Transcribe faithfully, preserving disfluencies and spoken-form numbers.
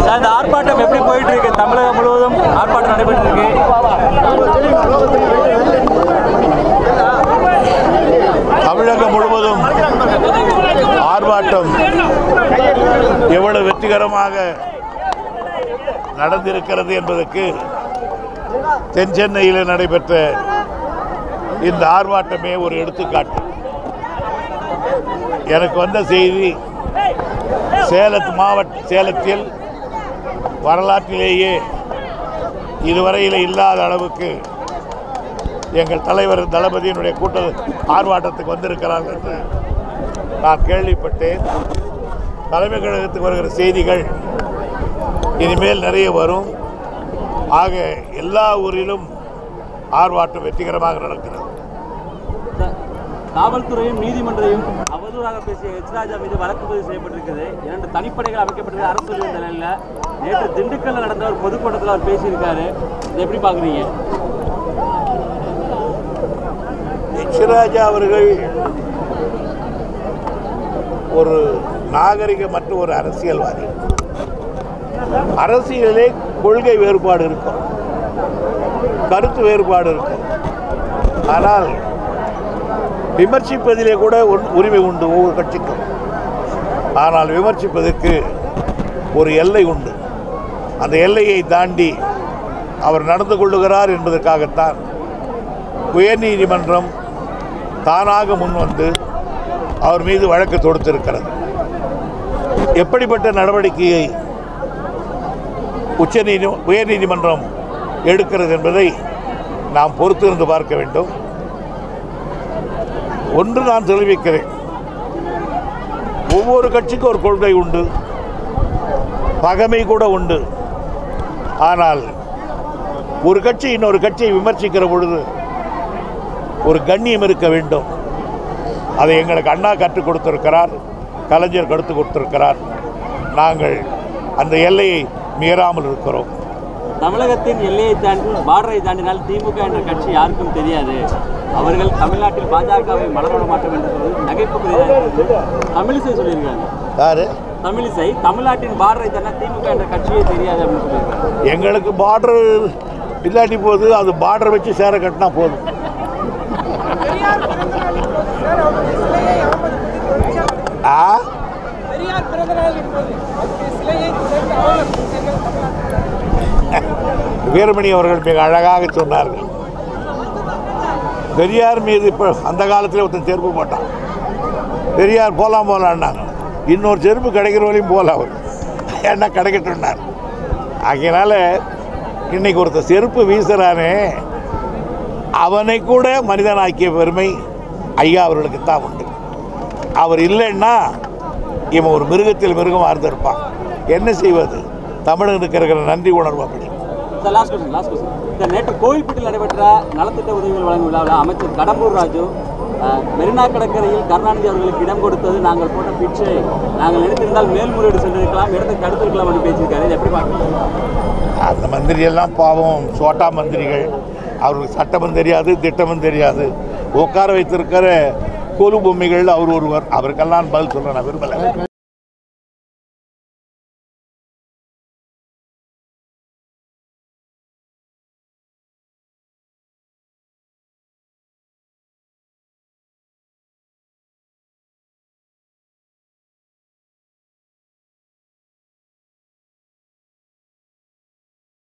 இந்த ஆர்ப்பாட்டம் எப்படி போயிட்டு இருக்கு? தமிழகம் முழுவதும் ஆர்ப்பாட்டம் நடைபெற்று இருக்கு. தமிழகம் முழுவதும் ஆர்ப்பாட்டம் எவ்வளவு வெற்றிகரமாக நடந்திருக்கிறது என்பதற்கு தென் சென்னையில் நடைபெற்ற இந்த ஆர்ப்பாட்டமே ஒரு எடுத்துக்காட்டு. எனக்கு வந்த செய்தி, சேலத்து மாவட்ட சேலத்தில் வரலாற்றிலேயே இதுவரையில் இல்லாத அளவுக்கு எங்கள் தலைவர் தளபதியினுடைய கூட்ட ஆர்ப்பாட்டத்துக்கு வந்திருக்கிறார் என்று நான் கேள்விப்பட்டேன். தலைமை கழகத்துக்கு வருகிற செய்திகள் இனிமேல் நிறைய வரும். ஆக எல்லா ஊரிலும் ஆர்ப்பாட்டம் வெற்றிகரமாக நடக்கிறது. காவல்துறையும் நீதிமன்றையும் அவதூறாக பேசிய ஹெச்.ராஜா மீது வழக்கு பதிவு செய்யப்பட்டிருக்கிறது. இரண்டு தனிப்படைகள் அமைக்கப்பட்டிருக்க அரசு சொல்லிய நிலையில் நேற்று திண்டுக்கல்ல நடந்த ஒரு பொதுக்கூட்டத்தில் அவர் பேசியிருக்காரு. இதை எப்படி பார்க்குறீங்க? ஹெச்.ராஜா அவர்கள் ஒரு நாகரிக மற்றும் ஒரு அரசியல்வாதி. அரசியலிலே கொள்கை வேறுபாடு இருக்கும், கருத்து வேறுபாடு இருக்கும். ஆனால் விமர்சிப்பதிலே கூட உரிமை உண்டு ஒவ்வொரு கட்சிக்கும். ஆனால் விமர்சிப்பதற்கு ஒரு எல்லை உண்டு. அந்த எல்லையை தாண்டி அவர் நடந்து கொள்ளுகிறார் என்பதற்காகத்தான் உயர்நீதிமன்றம் தானாக முன்வந்து அவர் மீது வழக்கு தொடுத்திருக்கிறது. எப்படிப்பட்ட நடவடிக்கையை உச்ச நீதி உயர்நீதிமன்றம் எடுக்கிறது என்பதை நாம் பொறுத்திருந்து பார்க்க வேண்டும். ஒன்று நான் தெரிவிக்கிறேன், ஒவ்வொரு கட்சிக்கும் ஒரு கொள்கை உண்டு, பகைமை கூட உண்டு. ஆனால் ஒரு கட்சி இன்னொரு கட்சியை விமர்சிக்கிற பொழுது ஒரு கண்ணியம் இருக்க வேண்டும். அதை எங்களுக்கு அண்ணா கற்றுக் கொடுத்திருக்கிறார், கலைஞர் கற்றுக் கொடுத்திருக்கிறார். நாங்கள் அந்த எல்லையை மீறாமல் இருக்கிறோம். தமிழகத்தின் எல்லையை தாண்டி பார்டரை தாண்டினால் திமுக என்ற கட்சி யாருக்கும் தெரியாது. அவர்கள் தமிழ்நாட்டில் பாஜகவை மலர மாட்டோம் என்று சொல்லி நகைப்புக்குரிய தமிழிசை சொல்லியிருக்காங்க. யாரு? தமிழிசை தமிழ்நாட்டின் பார்டரை தானே திமுக என்ற கட்சியே தெரியாது அப்படின்னு சொல்லியிருக்காங்க. எங்களுக்கு பார்டர் இல்லாட்டி போகுது, அது பார்டர் வச்சு சேர கட்டினா போதும். வீரமணி அவர்கள் மிக அழகாக சொன்னார்கள். பெரியார் மீது இப்போ அந்த காலத்தில் ஒருத்தன் செருப்பு போட்டான், பெரியார் போலாம் போலான்னாங்க. இன்னொரு செருப்பு கிடைக்கிற வரையும் போல அவர் என்ன கிடைக்கட்டும்னார். ஆகையினால இன்னைக்கு ஒருத்தர் செருப்பு வீசுறானே, அவனை கூட மனிதனாக்கிய பெருமை ஐயா அவர்களுக்கு தான் உண்டு. அவர் இல்லைன்னா இவன் ஒரு மிருகத்தில் மிருகம் இருந்திருப்பான். என்ன செய்வது? தமிழனுக்கு இருக்கிற நன்றி உணர்வு அப்படி. லாஸ்ட் கொஸ்டின் லாஸ்ட் கொஸ்டின் இந்த நேற்று கோவில்பட்டியில் நடைபெற்ற நலத்திட்ட உதவிகள் வழங்கும் விழாவில் அமைச்சர் கடம்பூர் ராஜு மெரினா கடற்கரையில் கருணாநிதி அவர்களுக்கு இடம் கொடுத்தது நாங்கள் போட்ட பிச்சை, நாங்கள் நினைத்திருந்தால் மேல்முறையீடு சென்றிருக்கலாம், இடத்துக்கு தடுத்திருக்கலாம் என்று பேசியிருக்காரு. இதை எப்படி பார்க்கலாம்? அந்த மந்திரியெல்லாம் பாவம் சோட்டா மந்திரிகள். அவருக்கு சட்டமும் தெரியாது, திட்டமும் தெரியாது. உட்கார வைத்திருக்கிற கொலு பொம்மைகள் அவர் ஒருவர். அவருக்கெல்லாம் பதில் சொல்ல நான் விரும்பலை.